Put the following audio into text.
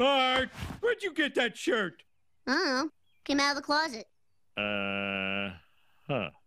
Art, where'd you get that shirt? I don't know. Came out of the closet. Huh.